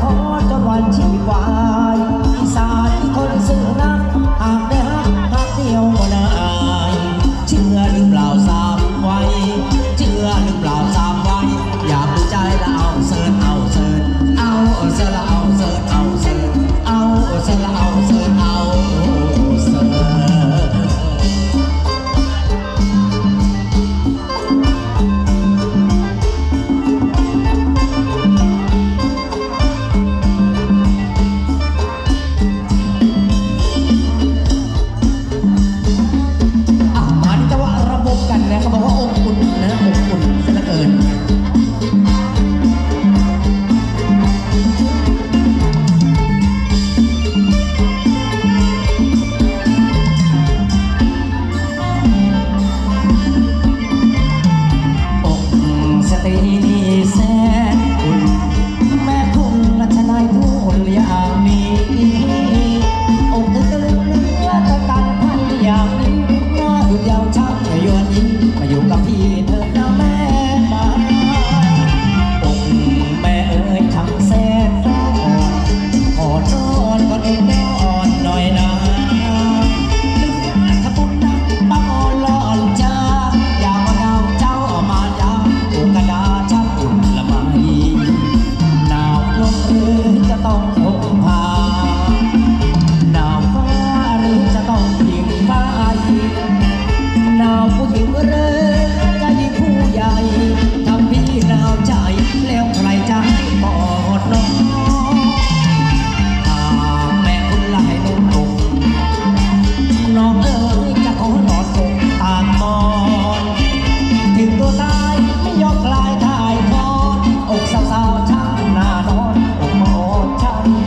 ขอจนวันชีวายอีสานที่คนซื่อรักหากได้รักเดียวก็ได้เชื่อหรือเปล่าสามไว้เชื่อหรือเปล่าสามไว้อยากดูใจแล้วเอาเสิร์เอาเสิร์เอาเสิร์เอาเสิร์เอาเสิร์เอาเสิร์เอาเสิร์เอาเสิร์เขาบอกว่าอบอุ่นนะอบอุ่นซะเหลือเกินอกสตรีนี่แสนอุ่นแม่คุณรัชนายทุนอย่างนี้อกเธอเลือดตันพันอย่างนี้น่าอยู่ยาวช้ำยวนยิ้มมาอยู่กับพี่เธอนะแม่มาอกแม่เอ๋ยทำแสนร้อนขอร้อนก็เอ็นได้อ่อนหน่อยนะลึกถ้าปุ่นนักบังอ่อนร้อนจ้าอย่ามาดาวเจ้าเอามาดาวโอกระดาช้ำอุ่นละไมหนาวลมหรือจะต้องห่มผ้าหนาวฟ้าหรือจะต้องยิงไฟหนาวผู้หญิงเรือใจผู้ใหญ่ทำพี่หนาวใจแล้วใครจะให้กอดน้องแม่คุณไล่นุ่มนุ่มน้องเอ๋ยจะขอนอนคงตามมอนถึงตัวตายไม่ยอมคลายถ่ายทอดอกสาวๆช้ำหน้านอนอกมอช้ำ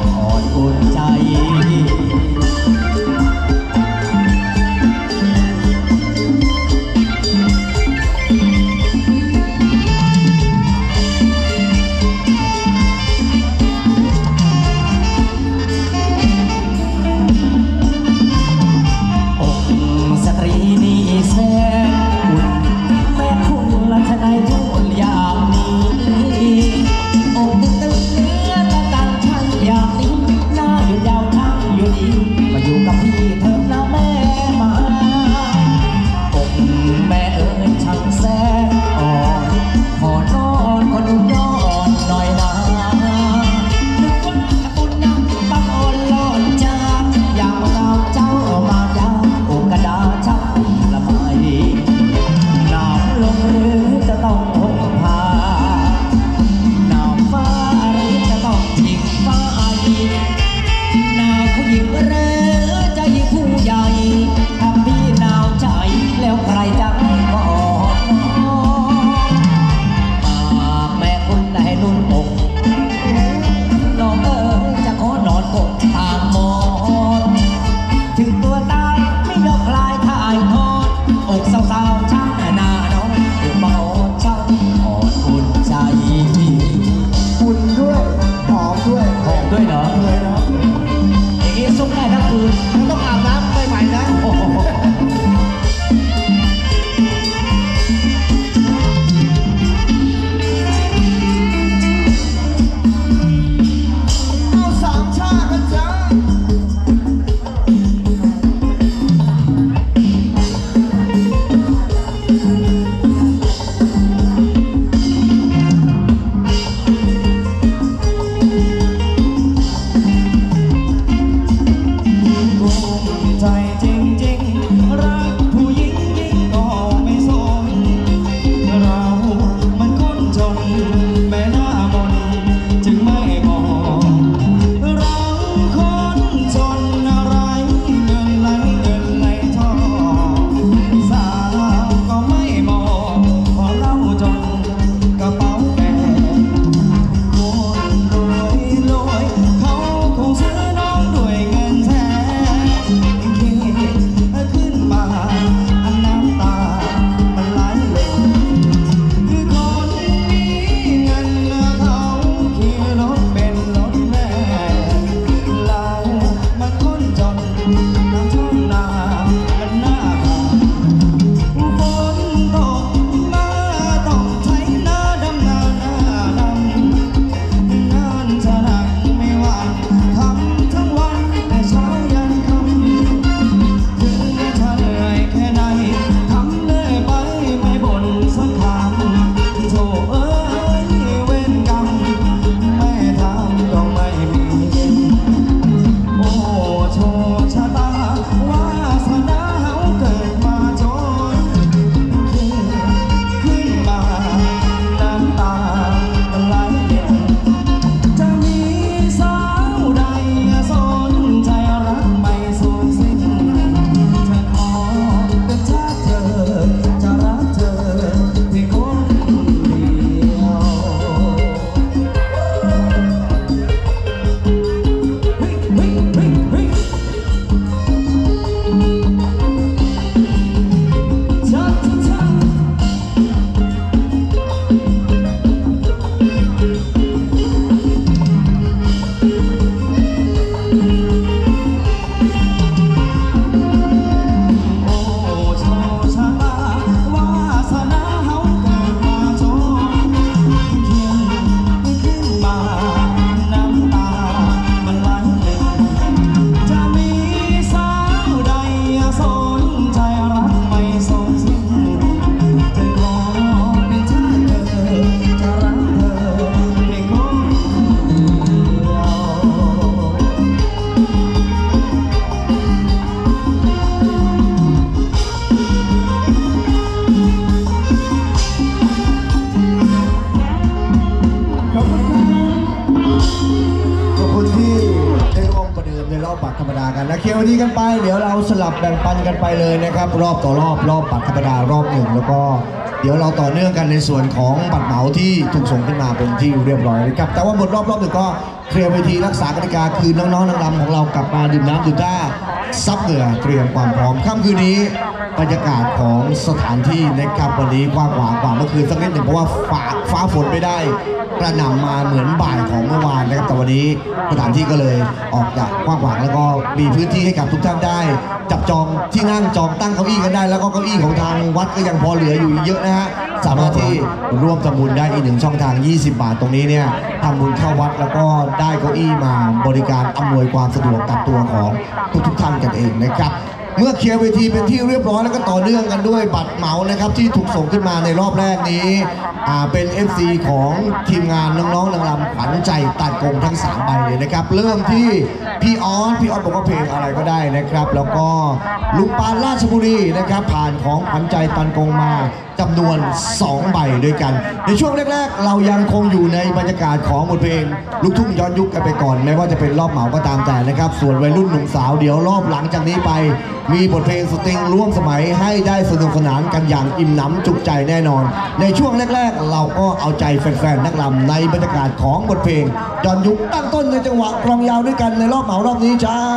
ขอบคุณที่ได้ร่วมประเดิมในรอบบัตรธรรมดากันนะเคลียร์วันนี้กันไปเดี๋ยวเราสลับแบ่งปันกันไปเลยนะครับรอบต่อรอบบัตรธรรมดารอบหนึ่งแล้วก็เดี๋ยวเราต่อเนื่องกันในส่วนของบัตรเหมาที่ถูกส่งขึ้นมาเป็นที่เรียบร้อยนะครับแต่ว่าหมดรอบหนึ่งก็เคลียร์เวทีรักษากติกาคือน้องๆนางรำของเรากลับมาดื่มน้ำดื่มท่าซับเหงื่อเตรียมความพร้อมค่ำคืนนี้บรรยากาศของสถานที่นะครับวันนี้กว้างขวางกว่าเมื่อคืนสักนิดหนึ่งเพราะว่าฟ้าฝนไม่ได้กระหน่ำมาเหมือนบ่ายของเมื่อวานนะครับแต่วันนี้สถานที่ก็เลยออกจากกว้างขวางแล้วก็มีพื้นที่ให้กับทุกท่านได้จับจองที่นั่งจองตั้งเก้าอี้กันได้แล้วก็เก้าอี้ของทางวัดก็ยังพอเหลืออยู่เยอะนะฮะสามารถที่ร่วมทำบุญได้อีกหนึ่งช่องทาง20 บาทตรงนี้เนี่ยทำบุญเข้าวัดแล้วก็ได้เก้าอี้มาบริการอำนวยความสะดวกกับตัวของทุกท่านกันเองนะครับเมื่อเคลียร์เวทีเป็นที่เรียบร้อยแล้วก็ต่อเนื่องกันด้วยบัตรเหมานะครับที่ถูกส่งขึ้นมาในรอบแรกนี้เป็น FC ของทีมงานน้องๆนางรำขวัญใจตัดกงทั้ง3ใบเลยนะครับเริ่มที่พี่ออสบอกว่าเพลงอะไรก็ได้นะครับแล้วก็ลุงปานราชบุรีนะครับผ่านของขวัญใจตันกงมาจำนวน2ใบด้วยกันในช่วงแรกๆเรายังคงอยู่ในบรรยากาศของบทเพลงลูกทุ่งย้อนยุคกันไปก่อนแม้ว่าจะเป็นรอบเหมาก็ตามแต่นะครับส่วนวัยรุ่นหนุ่มสาวเดี๋ยวรอบหลังจากนี้ไปมีบทเพลงสตริงร่วมสมัยให้ได้สนุกสนานกันอย่างอิ่มหนำจุใจแน่นอนในช่วงแรกๆเราก็เอาใจแฟนๆนักรำในบรรยากาศของบทเพลงย้อนยุคตั้งต้นในจังหวะกลองยาวด้วยกันในรอบเหมารอบนี้จ้า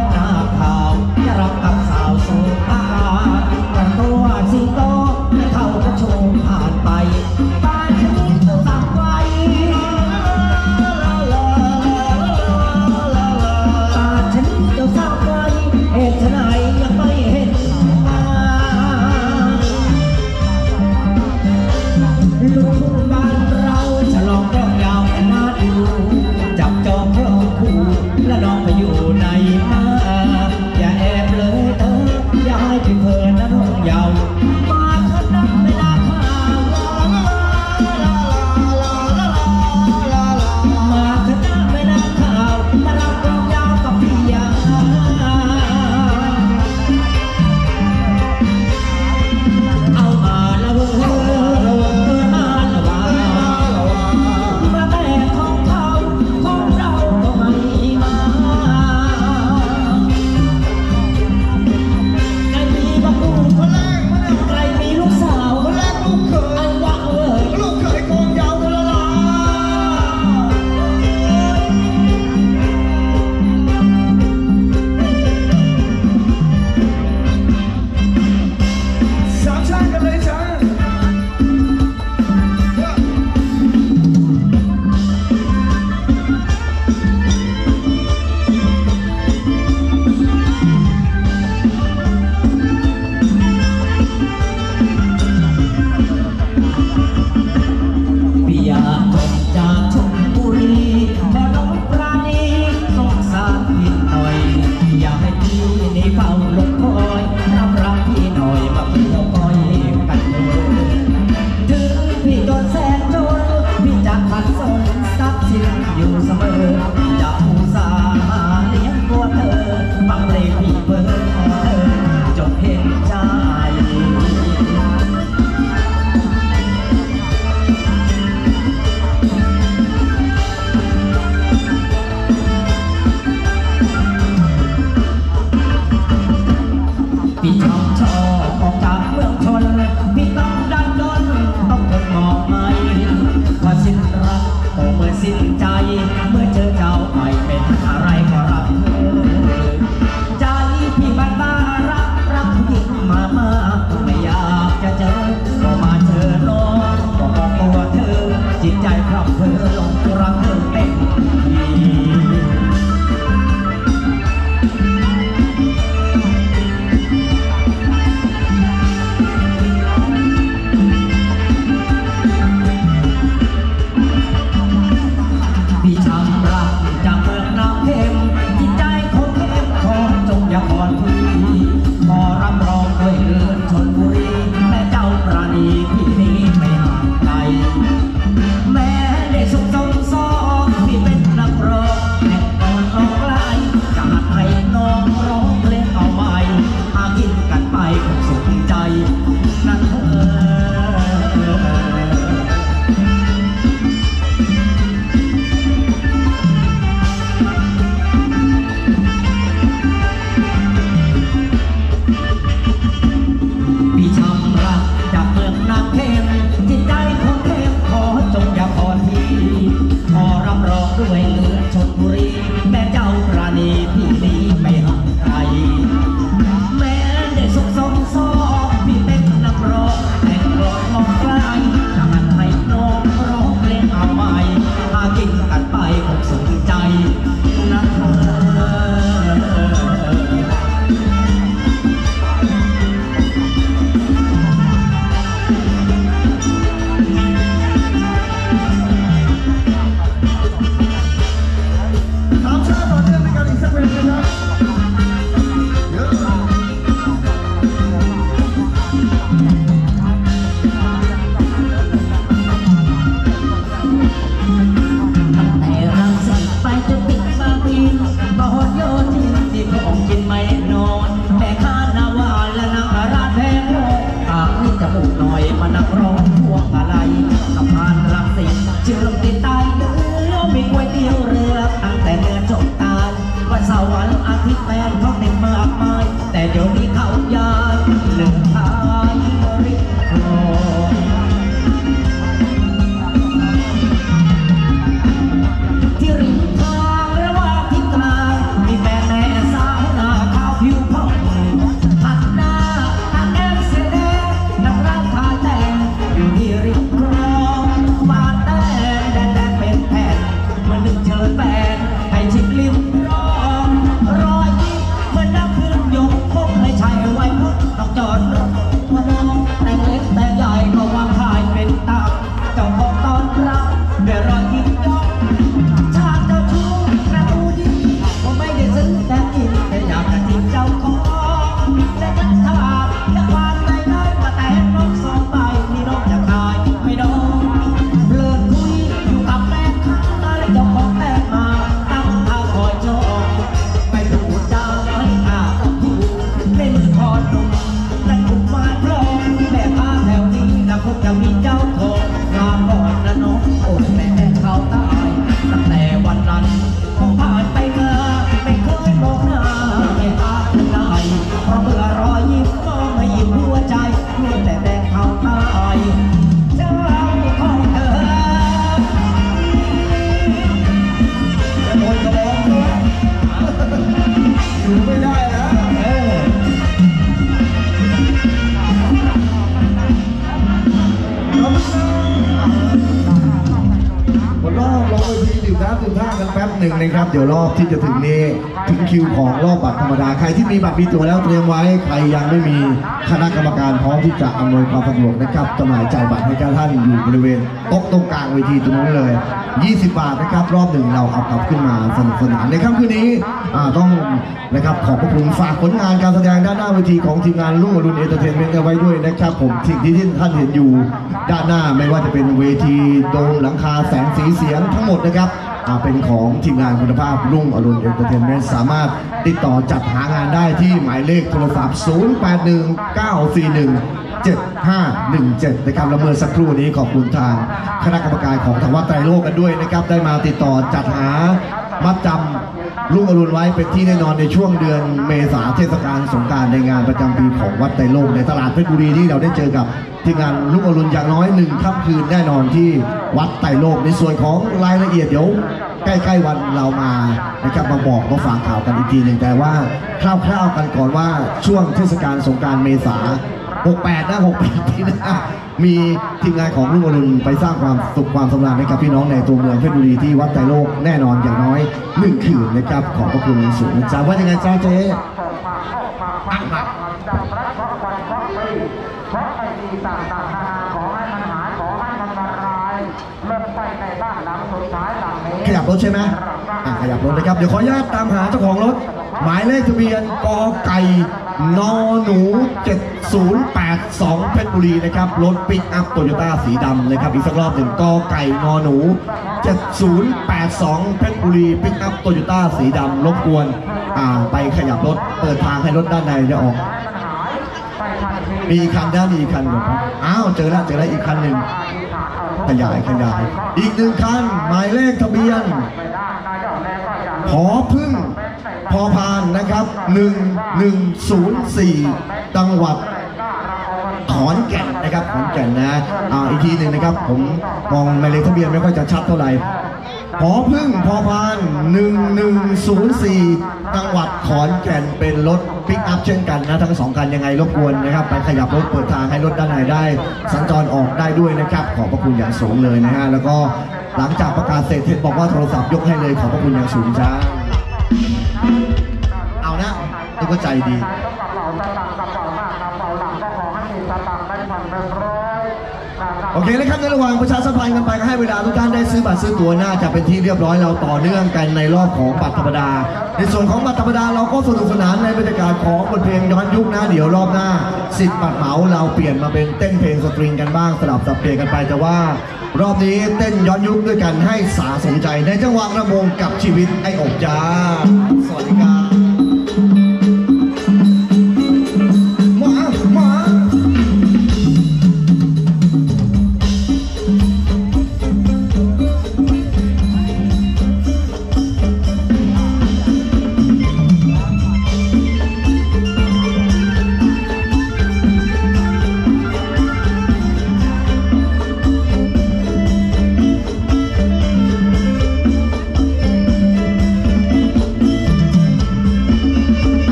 สิงโตเท่าช่วยเหลือชลบุรีแม่เจ้าราณีที่นี้ไม่ห่างไกลแม้ได้สุขสมซอกพี่เป็นนักร้องแต่งร้องลองไกลจะหันให้น้องร้องเพลงเอาใหม่หากินกันไปคงสนใจนะเธอหนึ่งนะครับเดี๋ยวรอบที่จะถึงนี้ถึงคิวของรอบบัตรธรรมดาใครที่มีบัตรมีตั๋วแล้วเตรียมไว้ใครยังไม่มีคณะกรรมการพร้อมที่จะอำนวยความสะดวกนะครับจำหน่ายจ่ายบัตรให้กับท่านอยู่บริเวณโต๊ะตรงกลางเวทีตรงนั้นเลย20 บาทนะครับรอบหนึ่งเราเอากลับขึ้นมาสนุกสนานในค่ำคืนนี้ต้องนะครับขอบพระคุณฝากผลงานการแสดงด้านหน้าเวทีของทีมงานรุ่งอรุณเอนเตอร์เทนเมนต์เอาไว้ด้วยนะครับผมสิ่งที่ท่านเห็นอยู่ด้านหน้าไม่ว่าจะเป็นเวทีโดมหลังคาแสงสีเสียงทั้งหมดนะครับเป็นของทีมงานคุณภาพรุ่งอรุณเอนเตอร์เทนเมนต์สามารถติดต่อจัดหางานได้ที่หมายเลขโทรศัพท์ 0819417517 นะครับและเมื่อสักครู่นี้ขอบคุณทางคณะกรรมการของทางวัดไตรโลกกันด้วยนะครับได้มาติดต่อจัดหามัดจำรุ่งอรุณไว้เป็นที่แน่นอนในช่วงเดือนเมษาเทศกาลสงกรานต์ในงานประจำปีของวัดไตรโลกในตลาดเพชรบุรีที่เราได้เจอกับทีมงานรุ่งอรุณอย่างน้อย1 ค่ำคืนแน่นอนที่วัดไตรโลกในส่วนของรายละเอียดเดี๋ยวใกล้ๆวันเรามานะครับมาบอกมาฝากข่าวกันอีกทีหนึ่งแต่ว่าคร่าวๆกันก่อนว่าช่วงเทศกาลสงกรานต์เมษา68ที่หน้ามีทีมงานของรุ่งอรุณไปสร้างความสุขความสำราญให้กับพี่น้องในตัวเมืองเพชรบุรีที่วัดไตรโลกแน่นอนอย่างน้อย1 คืนนะครับขอบพระคุณสูงนะจ๊ะว่ายังไงจ๊ะเจ๊ขยับรถใช่ไหมขยับรถนะครับเดี๋ยวขออนุญาตตามหาเจ้าของรถหมายเลขทะเบียนกไก่นหนู7082เพชรบุรีนะครับรถปิกอัพโตโยต้าสีดำนะครับอีกสักรอบหนึ่งกไก่นหนู7082เพชรบุรีปิกอัพโตโยต้าสีดำรบกวนไปขยับรถเปิดทางให้รถด้านในจะออกมีคันด้านนี้คันเดียวครับอ้าวเจอแล้วอีกคันหนึ่งขยายอีก1 คันหมายเลขทะเบียนผอพึ่งพอพานนะครับ1104จังหวัดขอนแก่นนะครับขอนแก่นนะอีกทีหนึ่งนะครับผมมองหมายเลขทะเบียนไม่ค่อยจะชัดเท่าไหร่ผผอพึ่งพอพาน1104จังหวัดขอนแก่นเป็นรถปิกอัพเช่นกันนะทั้ง2คันยังไงรบกวนนะครับไปขยับรถเปิดทางให้รถด้านในได้สัญจรออกได้ด้วยนะครับขอบพระคุณอย่างสูงเลยนะฮะแล้วก็หลังจากประกาศเสร็จเห็นบอกว่าโทรศัพท์ยกให้เลยขอบพระคุณอย่างสูงจ้าเอานะนี่ก็ใจดีโอเคนะครับในระหว่างประชาสัมพันธ์กันไปก็ให้เวลาทุกท่านได้ซื้อบัตรซื้อตั๋วน่าจะเป็นที่เรียบร้อยเราต่อเนื่องกันในรอบของบัตรธรรมดาในส่วนของบัตรธรรมดาเราก็สนุกสนานในบรรยากาศของบทเพลงย้อนยุคนะเดี๋ยวรอบหน้า10บัตรเหมาเราเปลี่ยนมาเป็นเต้นเพลงสตริงกันบ้างสลับสับเปลี่ยนกันไปแต่ว่ารอบนี้เต้นย้อนยุคด้วยกันให้สาสมใจในจังหวะระมงกับชีวิตไอ้อกจ้าสวัสดีครับ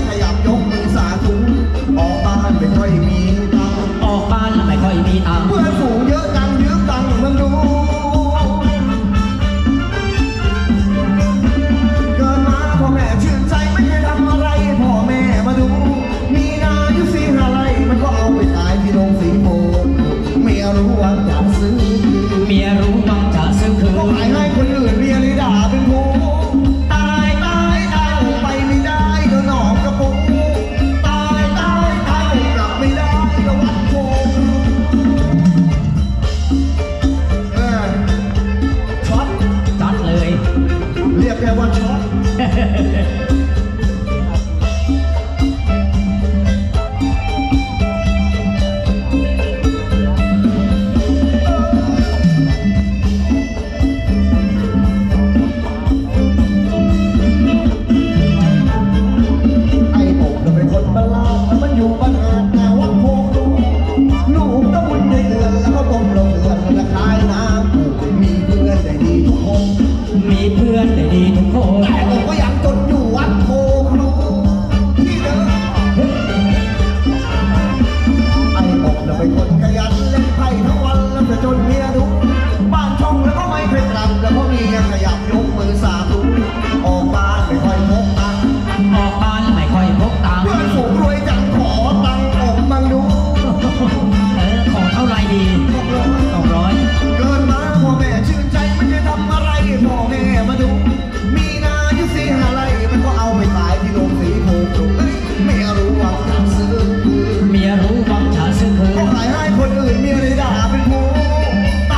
ออกบ้านแล้วไม่ค่อยมีตังค์